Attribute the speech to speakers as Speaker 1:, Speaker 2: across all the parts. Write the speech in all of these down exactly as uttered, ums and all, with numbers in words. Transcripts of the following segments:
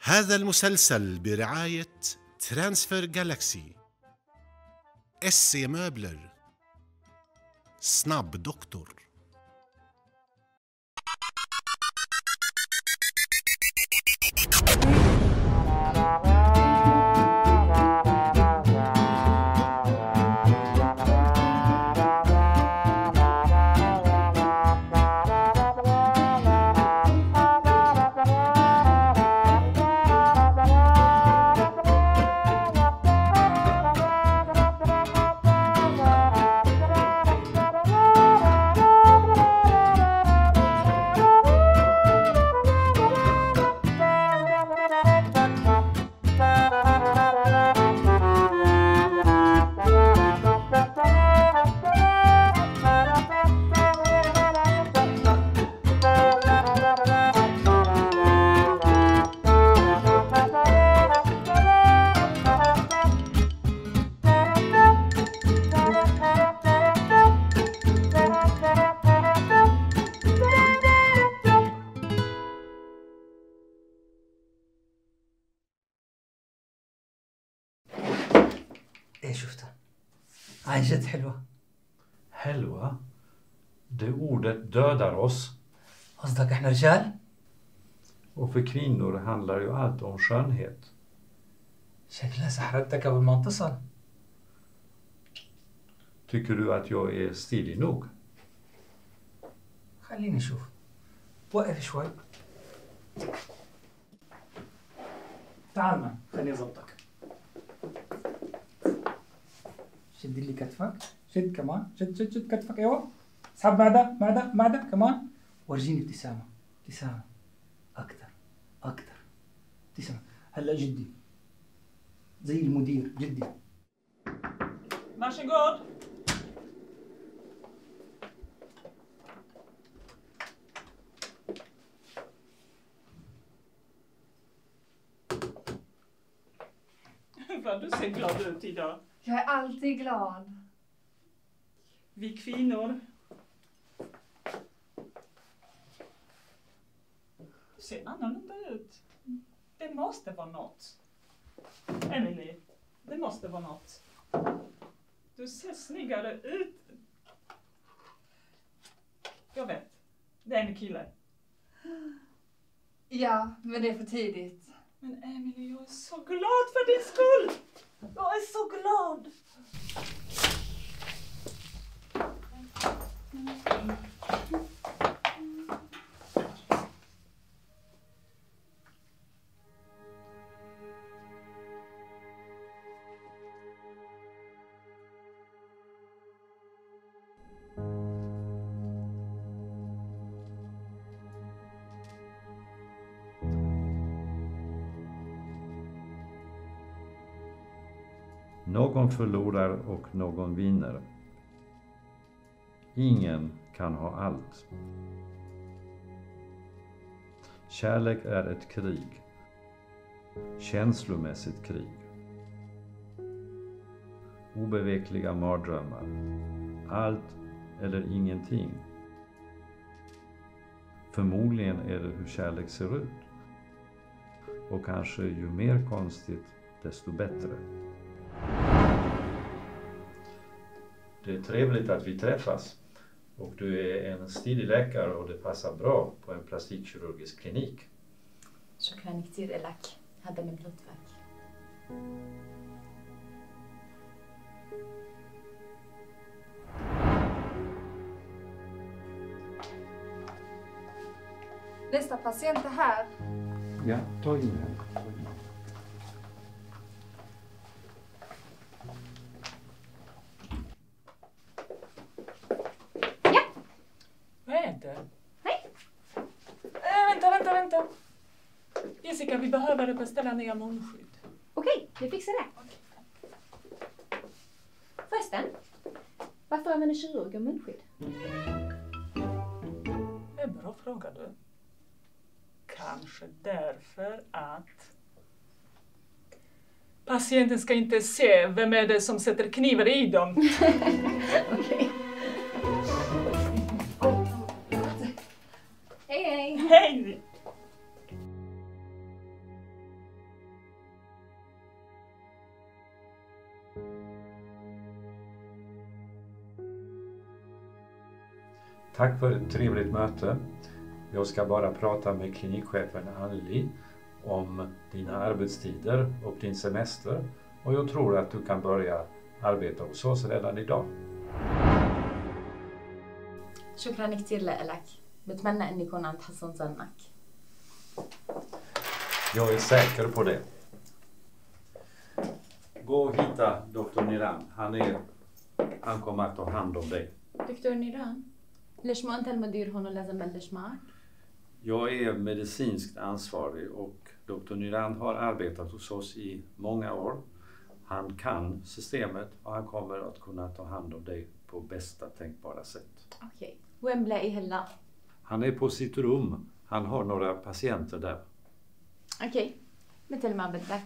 Speaker 1: هذا المسلسل برعاية ترانسفير جالاكسي، اس سي مبلر، سناب دكتور.
Speaker 2: ايه شفتها عن جد حلوة.
Speaker 3: حلوة؟ Det ordet dödar oss.
Speaker 2: قصدك احنا رجال؟
Speaker 3: Och för kvinnor handlar ju allt om skönhet.
Speaker 2: شكلها سحرتك قبل ما انتصل.
Speaker 3: Tycker du att jag är stilig nog?
Speaker 2: خليني اشوف. وقف شوي. تعال معي خليني اضبطك. شد لي كتفك، شد كمان، شد شد شد كتفك. ايوه اسحب معده معده معده كمان. ورجيني ابتسامه ابتسامه اكثر اكثر ابتسامه. هلا جدي زي المدير جدي.
Speaker 4: Varsågod. Vad du ser glad ut idag.
Speaker 5: Jag är alltid glad.
Speaker 4: Vi kvinnor ser annorlunda ut. Det måste vara något. Emily, det måste vara något. Du ser snyggare ut. Jag vet, det är en kille.
Speaker 5: Ja, men det är för tidigt.
Speaker 4: Men Emily, jag är så glad för din skull. Jag är så glad.
Speaker 3: Någon förlorar och någon vinner. Ingen kan ha allt. Kärlek är ett krig. Känslomässigt krig. Obevekliga mardrömmar. Allt eller ingenting. Förmodligen är det hur kärlek ser ut. Och kanske ju mer konstigt, desto bättre. Det är trevligt att vi träffas. Och du är en stilig läkare och det passar bra på en plastikkirurgisk klinik.
Speaker 6: شكرا كتير لك، هذا من لطفك.
Speaker 5: Nästa patient är här.
Speaker 3: Ja, ta in den.
Speaker 4: Vad är det? Nej. Äh, vänta, vänta, vänta. Jessica, vi behöver beställa nya munskydd.
Speaker 6: Okej, vi fixar det. Förresten, varför använder kirurger munskydd?
Speaker 4: Det är en bra fråga du. Kanske därför att patienten ska inte se vem är det som sätter knivar i dem.
Speaker 6: Okej. Hej, hej.
Speaker 4: Hej!
Speaker 3: Tack för ett trevligt möte. Jag ska bara prata med klinikchefen Anli om dina arbetstider och din semester. Och jag tror att du kan börja arbeta hos oss redan idag.
Speaker 6: شكرا كتير لك. بتمنى اني يكون عم تحسن ظنك.
Speaker 3: Jag är säker på det. Gå och hitta doktor Niran. Han, är, han kommer att ta hand om dig.
Speaker 6: دكتور نيران ليش ما انت المدير هون ولازم بلش معك؟
Speaker 3: Jag är medicinskt ansvarig och doktor Niran har arbetat hos oss i många år. Han kan systemet och han kommer att kunna ta hand om dig på bästa tänkbara sätt.
Speaker 6: اوكي وين بلاقيه هلا؟
Speaker 3: Han är på sitt rum. Han har några patienter där.
Speaker 6: اوكي مثل ما بدك.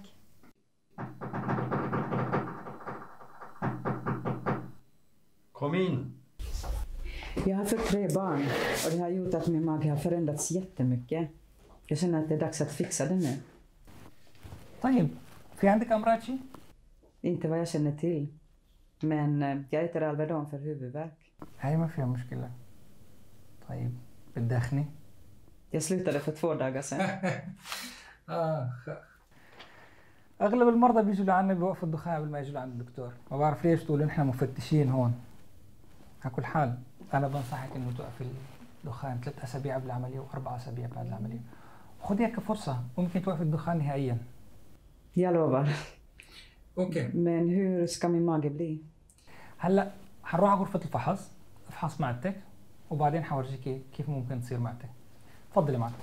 Speaker 3: Kom in.
Speaker 7: Jag har fått tre barn och det har gjort att min mage har förändrats jättemycket. Jag känner att det är dags att fixa det nu.
Speaker 2: طيب في عندك أمراض شيء؟
Speaker 7: Inte vad jag känner till. Men eh, jag äter Alvedon för huvudvärk.
Speaker 2: هاي ما فيها مشكلة. طيب بتدخني؟
Speaker 7: Jag slutade för två dagar sedan.
Speaker 2: آه أغلب المرضى بيجوا لعنا بوقفوا الدخان قبل ما يجوا لعند الدكتور. ما بعرف ليش تقولوا نحن مفتشين هون. على كل حال أنا بنصحك إنه توقف الدخان ثلاث أسابيع قبل العملية وأربع أسابيع بعد العملية. خذيها كفرصة ممكن توقف الدخان نهائيا.
Speaker 7: Jag lovar.
Speaker 2: أوكي.
Speaker 7: Men hur ska min mage bli?
Speaker 2: هلا حنروح على غرفة الفحص افحص معدتك وبعدين حورجيكي كيف ممكن تصير معدتك. تفضلي معك.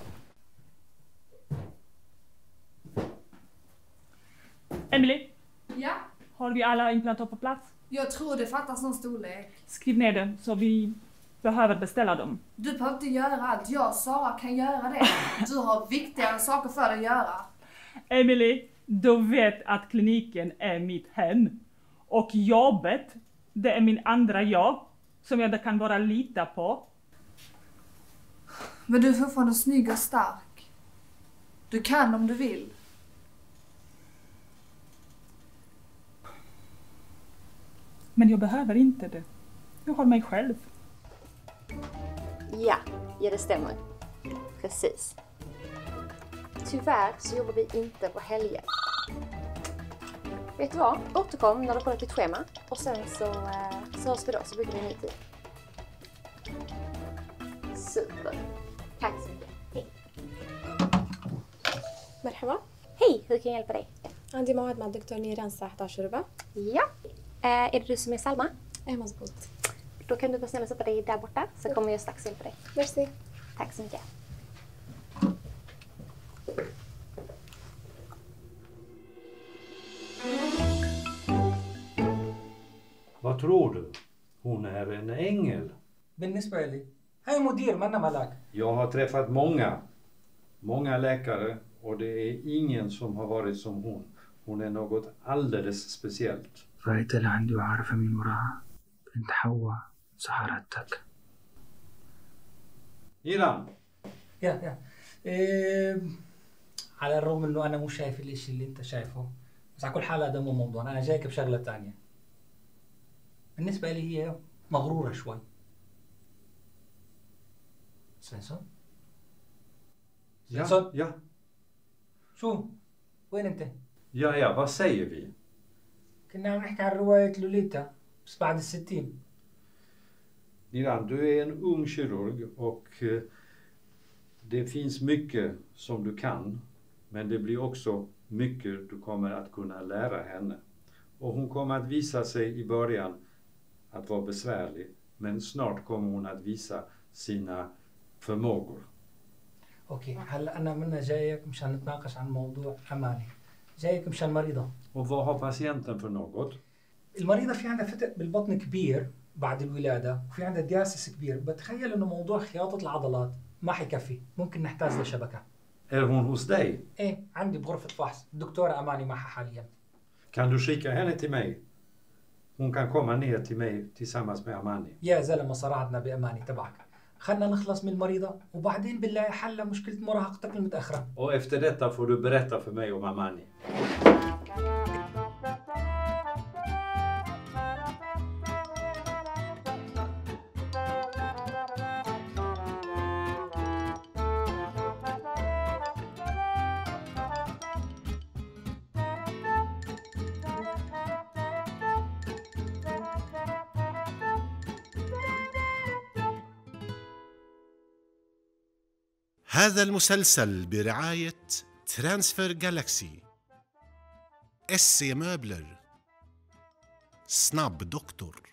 Speaker 4: Emily,
Speaker 5: Ja,
Speaker 4: har vi alla implantat på plats?
Speaker 5: jag tror det fattas någon storlek.
Speaker 4: Skriv ner det så vi behöver beställa dem.
Speaker 5: Du behöver inte göra allt. Jag och Sara kan göra det. Du har viktigare saker för dig att göra.
Speaker 4: Emily, du vet att kliniken är mitt hem. Och jobbet, det är min andra jag som jag kan bara lita på.
Speaker 5: Men du är fortfarande snygg och stark. Du kan om du vill.
Speaker 4: Men jag behöver inte det. Jag har mig själv.
Speaker 8: Ja, ja det stämmer. Precis. Tyvärr så jobbar vi inte på helger. Vet du vad? Återkom när du kollat ditt schema och sen så, eh, så hörs vi då så bygger vi en ny tid. Super. Tack så mycket. Hej. مرحبا. Hej, hur kan jag hjälpa dig?
Speaker 9: عندي موعد مع الدكتور نيران الساعة إحدى عشر وربع.
Speaker 8: Ja. Eh, är det du som är Salma?
Speaker 9: إيه مزبوط.
Speaker 8: Då kan du bara snälla sätta dig där borta så kommer jag strax hjälpa dig.
Speaker 9: ميرسي.
Speaker 8: Tack så mycket.
Speaker 3: Vad tror du? Hon är en ängel.
Speaker 2: بالنسبة لي هاي مدير منا ملاك.
Speaker 3: Jag har träffat många, många läkare och det är ingen som har varit som hon. Hon är något alldeles speciellt.
Speaker 2: فايت اللي عندي وعارفة مين وراها. بنت حواء سحرتك.
Speaker 3: Iran,
Speaker 2: يا يا إيه على الرغم انه انا مو شايف الاشي اللي انت شايفه بس على كل حال هذا مو موضوع. انا جايك بشغلة تانية. بالنسبة لي هي مغرورة شوي. سنسون؟
Speaker 3: ja,
Speaker 2: سنسون؟
Speaker 3: ja,
Speaker 2: شو؟ وين انت؟
Speaker 3: ja, ja, vad säger vi?
Speaker 2: كنا عم نحكي عن رواية لوليتا بس بعد الستين.
Speaker 3: Iran, du är en ung kirurg och eh, det finns mycket som du kan, men det blir också mycket du kommer att kunna lära henne. Och hon kommer att visa sig i början att vara besvärlig, men snart kommer hon att visa sina förmågor.
Speaker 2: اوكي هلا انا منا جايك مشان نتناقش عن موضوع اماني. جايك مشان مريضة.
Speaker 3: Och vad har patienten för något?
Speaker 2: المريضة في عندها فتق بالبطن كبير بعد الولادة وفي عندها دياسس كبير. بتخيل انه موضوع خياطة العضلات ما حيكفي. ممكن نحتاج لشبكة.
Speaker 3: Är hon hos dig?
Speaker 2: ايه عندي بغرفة فحص. الدكتورة اماني معها حاليا.
Speaker 3: Kan du skicka henne till mig? Hon kan komma ner till mig tillsammans med Amani.
Speaker 2: يا زلمة صراحتنا باماني تبعك. خلنا نخلص من المريضة وبعدين بالله حل مشكلة مراهقتك المتأخرة.
Speaker 3: Och efter detta får du berätta för mig om Amani.
Speaker 1: هذا المسلسل برعاية ترانسفير جالاكسي، اس سي مöbler، سناب دكتور.